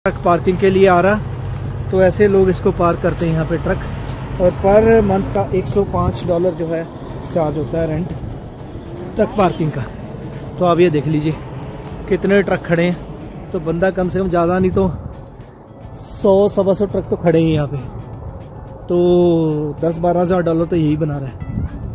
Truck parking के लिए आ रहा, तो ऐसे लोग इसको पार्क करते हैं यहाँ पे ट्रक। और पर मंथ का $105 जो है चार्ज होता है रेंट ट्रक पार्किंग का। तो आप ये देख लीजिए कितने ट्रक खड़े हैं, तो बंदा कम से कम ज़्यादा नहीं तो 100-125 ट्रक तो खड़े हैं यहाँ पे, तो $10-12 तो यही बना रहा है।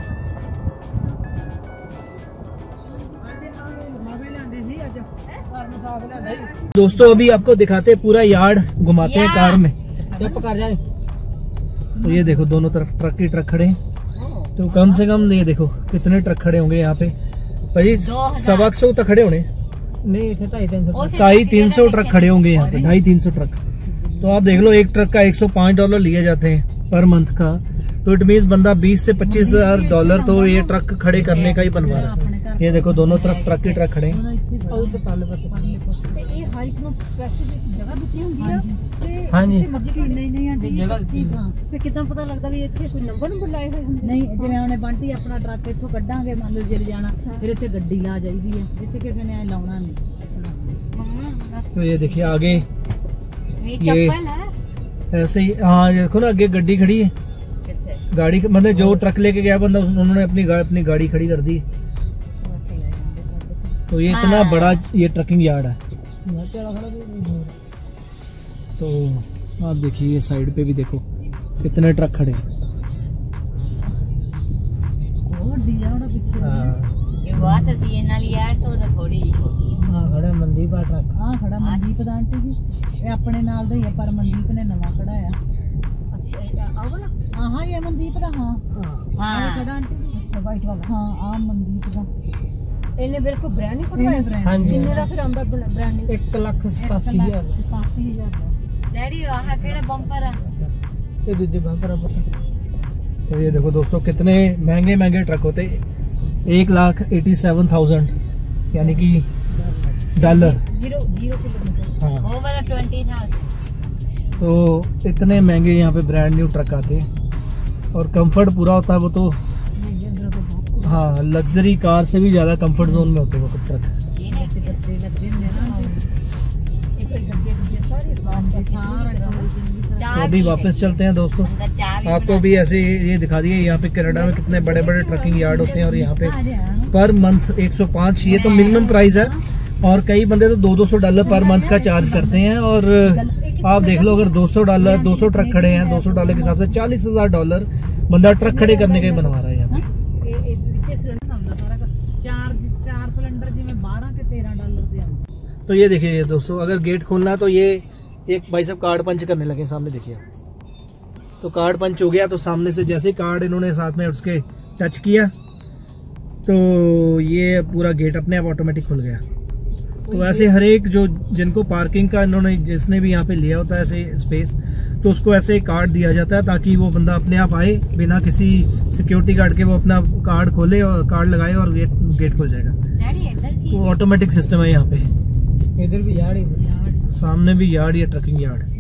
दोस्तों अभी आपको दिखाते हैं, पूरा यार्ड घुमाते हैं कार में। तो ये देखो दोनों तरफ ट्रक ही ट्रक खड़े हैं, तो कम से कम ये देखो कितने ट्रक खड़े होंगे यहाँ पे भाई, 100 तक खड़े होने नहीं, 250-300 ट्रक खड़े होंगे यहाँ पे, 250-300 ट्रक। तो आप देख लो एक ट्रक का $105 लिए जाते हैं पर मंथ का, तो इट मीन्स बंदा $20,000 से $25,000 तो ये ट्रक खड़े करने का ही बनवा रहा है। ये देखो दोनों तरफ ट्रक ही ट्रक खड़े हैं। हाँ जी, कितना पता लगता भी ਇੱਥੇ ਕੋਈ ਨੰਬਰ ਲਾਏ ਹੋਏ ਹੁੰਦੇ ਨਹੀਂ, ਜਿਵੇਂ ਉਹਨੇ ਬੰਟੀ ਆਪਣਾ ਟਰੱਕ ਇੱਥੋਂ ਕੱਢਾਂਗੇ, ਮੰਨ ਲਓ ਜੇ ਜਾਣਾ ਫਿਰ ਇੱਥੇ ਗੱਡੀ ਲਾ ਜਾਈਦੀ ਹੈ, ਜਿੱਥੇ ਕਿਸੇ ਨੇ ਲਾਉਣਾ नहीं। तो ये देखिए आगे ये ऐसे ही, हाँ देखो ना आगे गड्डी खड़ी है, गाड़ी मतलब जो ट्रक लेके गया बंदा उन्होंने अपनी गाड़ी खड़ी कर दी। तो ये इतना बड़ा ये ट्रकिंग यार्ड है। तो आप देखिए ये साइड पे भी देखो कितने ट्रक खड़े हैं। खड़ा मनदीप आ ट्रक, हाँ खड़ा मनदीप दा आंटी जी, ये अपने नाल दा ही है, पर मनदीप ने नवा खड़ाया। अच्छा हाँ ये मनदीप दा, हाँ खड़ा आंटी जी, अच्छा वाइट वाला, हाँ आ मनदीप दा। ਇਹਨੇ ਬਿਲਕੁਲ ਬ੍ਰਾਂਡ ਨਹੀਂ ਪੜਵਾਇਆ। ਹਾਂਜੀ ਕਿੰਨੇ ਦਾ ਫਿਰ ਆਂਦਾ ਬ੍ਰਾਂਡ? 1,87,000 ਡੈਡੀ ਆਹ ਕਿਹੜਾ ਬੰਪਰ ਆ? ये दूसरे बम्पर। तो ये देखो दोस्तों कितने महंगे महंगे ट्रक होते, 1,87,000 यानी कि $। 0 किलोमीटर, हाँ वो वाला 20,000। तो इतने महंगे यहाँ पे ब्रांड न्यू ट्रक आते हैं और कंफर्ट पूरा होता है वो तो, हाँ लग्जरी कार से भी ज्यादा कंफर्ट जोन में होते हैं वो ट्रक। तो अभी वापस चलते हैं दोस्तों, आपको भी ऐसे ये दिखा दिए यहाँ पे कनाडा में कितने बड़े बड़े ट्रकिंग यार्ड होते हैं। और यहाँ पे पर मंथ 105 ये तो मिनिमम प्राइस है, और कई बंदे तो $200 पर मंथ का चार्ज करते हैं। और आप देख लो अगर $200 ट्रक खड़े हैं, $200 के हिसाब से $40,000 बंदा ट्रक खड़े करने के बनवा रहा है यहाँ पे। तो ये देखिए दोस्तों, अगर गेट खोलना है तो ये एक भाई साहब कार्ड पंच करने लगे सामने, देखिए तो कार्ड पंच हो गया। तो सामने से जैसे कार्ड इन्होंने साथ में उसके टच किया तो ये पूरा गेट अपने आप ऑटोमेटिक खुल गया। तो ऐसे हर एक जो जिनको पार्किंग का इन्होंने जिसने भी यहाँ पे लिया होता है ऐसे स्पेस, तो उसको ऐसे कार्ड दिया जाता है ताकि वो बंदा अपने आप आए बिना किसी सिक्योरिटी गार्ड के, वो अपना कार्ड खोले और कार्ड लगाए और गेट खुल जाएगा। तो ऑटोमेटिक सिस्टम है यहाँ पे। इधर भी यार्ड, सामने भी यार्ड, ये ट्रकिंग यार्ड।